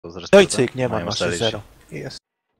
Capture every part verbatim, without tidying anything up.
Zresztą No i cyk, nie ma, mają masz ustalić. zero. Jest.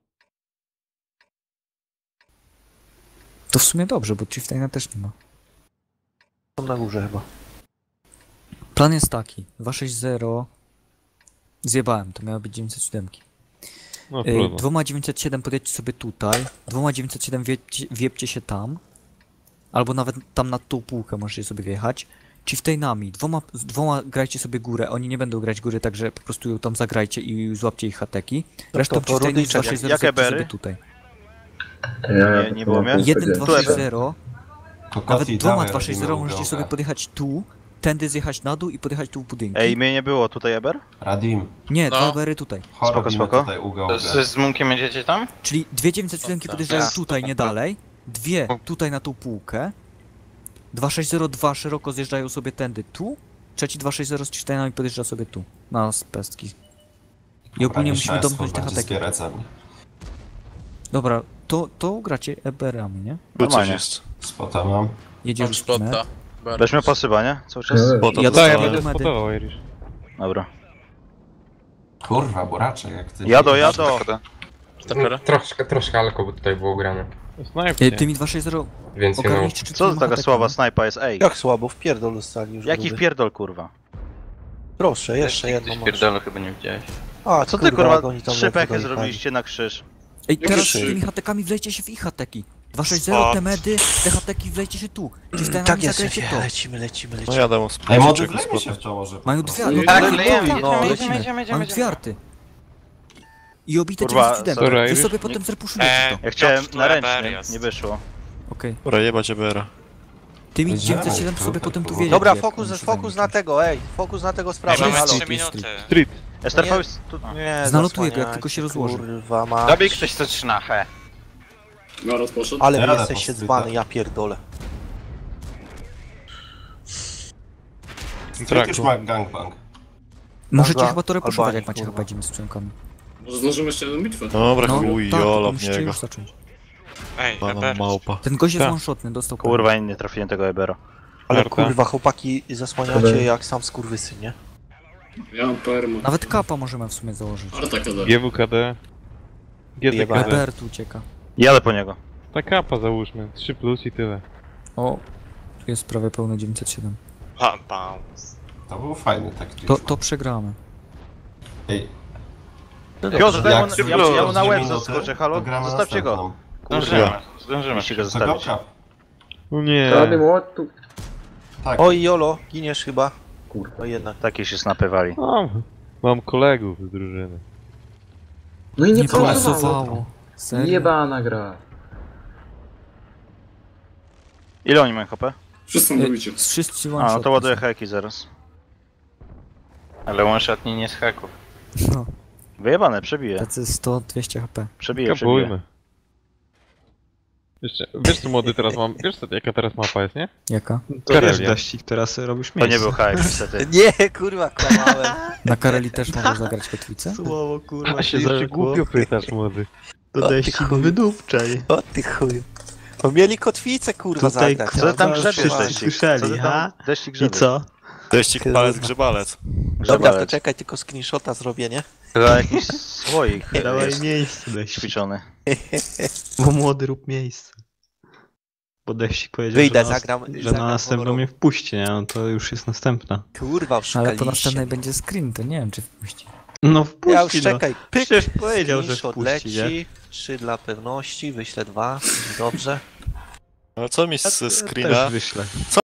To w sumie dobrze, bo Chieftaina też nie ma. Są na górze chyba. Plan jest taki. dwa sześć zero. Zjebałem, to miało być dziewięćset siedem. No Y, trudno. dwoma dziewięćset siedem podjedźcie sobie tutaj. Dwoma dziewięćset siedem wiepcie, wiepcie się tam. Albo nawet tam na tą półkę możecie sobie wjechać. Chieftainami. Dwoma, z dwoma grajcie sobie górę. Oni nie będą grać góry, także po prostu ją tam zagrajcie i złapcie ich hateki. Resztą to Chieftainów Rudy, dwa sześć zero jakie zjebcie bery? sobie tutaj. Ja Nie- nie było mnie? jeden dwa sześć Tu zero. Nawet dwoma dwa sześć zero możecie sobie podjechać tu, tędy zjechać na dół i podjechać tu w budynki. Ej, mnie nie było tutaj Eber? Radim, Nie, No. dwa bery tutaj. chodź, Spoko, spoko. tutaj ugał. To z, z Munkiem jedziecie tam? Czyli dwie dziewięćset siedem podjeżdżają Tak. tutaj, nie dalej. Dwie tutaj na tą półkę. dwa sześć zero dwa szeroko zjeżdżają sobie tędy tu. Trzeci dwa sześć zero z Chieftainami podjeżdża sobie tu. Na pestki. I ogólnie musimy domknąć te hateki. Dobra, to, to gracie E B R-ami, nie? Normalnie. Spota mam. Jedzie Mam ruski spota. med. Weźmy posypa, nie? Cały czas? Spota Ja Tak, ja dostałem będę do medy. spotował, Irish. Dobra. Kurwa, buraczek jak ty. Jado, jado! Steper? Troszkę, troszkę alko by tutaj było grane. Snajper. Y, Tymi dwa sześć zero Więcej no. ogarnijcie, czy tu Co nie to ma taka hateków, słaba nie? snajpa jest? Ej! Jak słabo, w pierdol dostali już. Jaki gruby. wpierdol, kurwa? Proszę, jeszcze jedno Gdzieś masz. pierdolę chyba nie widziałeś. A, Co ty, jak kurwa, oni tam trzy lecą pechy dojechali. zrobiliście na krzyż? Ej, teraz z krzyż. tymi hatekami wlejcie się w ich hateki. dwa sześć zero, te medy, te hateki wlejcie się tu. Chieftainami Tak jest, zagrajcie szefie, to. lecimy, lecimy, No lecimy. jadę mu Ej, młody, spróbuję wlejmy się w czoło, że... Mają dwie, No no Tak, tak, lejemy, tak, jedziemy, no, jedziemy, lecimy. jedziemy, jedziemy, Mają jedziemy. dwie arty. I obite Kurwa, dziewięćset siedem. sorry, Wy Irish. sobie potem zrepuszujecie to. Ja chciałem Piotr na Kleber ręczny, jest. nie wyszło. Okej. Dobra, jebać E B R-a. Tymi Jedziemy, dziewięćset siedem to sobie super, potem tu kurwa. wiedzieć. Dobra, jak fokus, oni się fokus na zajmą. tego, ej, fokus na tego Ej, sprawy, mamy halo. trzy Street, minuty. street. Street. S T V nie- jest tu... Nie, Znalotuję go, jak zasłaniajcie, tylko się rozłoży. Kurwa, ma. Dobij ktoś co trzyna, he. Ale wy Jadę jesteście po dzbany, streetach. ja pierdolę. Street już ma gangbang. Możecie Dobra, chyba to repuszować, Albanii, jak macie kurwa. chyba dzimy z sprzęgami. Może zdążymy jeszcze jedną bitwę? Dobra, No, chuj, tak, jola w musicie niego. już zacząć. Ej, Pana Eber. małpa. Ten gość jest Tak. one-shotny, dostał Kurwa, nie trafiłem tego Ebera. Ale Marta. kurwa, chłopaki zasłaniacie jak sam skurwysyn, nie? Ja mam perma. Nawet kapa możemy w sumie założyć. Arta kada. G W K D. G T K Jebane. D. E B R tu ucieka. Jadę po niego. Ta kapa załóżmy. trzy plus i tyle. O, tu jest prawie pełne dziewięćset siedem. Pa, bounce. To był fajny taktyk. To, to przegramy. Ej, Piotr, daj jak mu, ja, ja mu na dwie łeb minuty, zaskoczę, to halo? gramy Zostawcie go. następną. Zdążymy, zdążymy. Musicie go To zostawić. go No nie. Tak. Oj, Jolo, giniesz chyba. Kurwa, jednak. Takie się snapywali. O, mam kolegów z drużyny. No i Nie nie pracowało. Serio? Jebana gra. Ile oni mają H P? Wszyscy Y, mówicie. z Wszyscy A, no one-shotni to ładuję są. heki zaraz. Ale one shotni nie z haków. No, Wyjebane, przebiję. tacy sto dwieście H P. Przebiję, przebiję. Kapujmy. Jeszcze, wiesz co młody teraz mam, wiesz co, jaka teraz mapa jest, nie? Jaka? Karelia. Daścik, teraz robisz To miejsce. nie był hajek, niestety. Nie, kurwa, kłamałem. Na Kareli też mogą zagrać kotwicę? Słowo, kurwa, A się zawsze głupio pytasz, młody. To Daścik wydupczaj. O ty chuj. No mieli kotwicę, kurwa, Tutaj, zagrać. Co ty tam kurwa, grzebiesz, wszyscy Deścik? słyszeli, Co ty ha? tam, Deścik, I grzebiesz? co? Daścik, palec, grzebalec. Dobra, to Grzebalec. czekaj, tylko screenshota zrobię, nie? Chyba jakiś słoik Dawaj jest miejsce, Daścik. ćwiczony. Bo młody rób miejsce. Bo Daścik powiedział, Wyjdę, że, na, zagram- że zagram na następną honorowo. mnie wpuści, nie? No to już jest następna. Kurwa, Ale wszukaliście. po następnej będzie screen, to nie wiem czy wpuści. No wpuści, Ja już no. czekaj, pyk, Przecież powiedział, że screenshot wpuści, nie? leci, trzy dla pewności, wyślę dwa, dobrze. Ale co mi z Ja screena? też wyślę.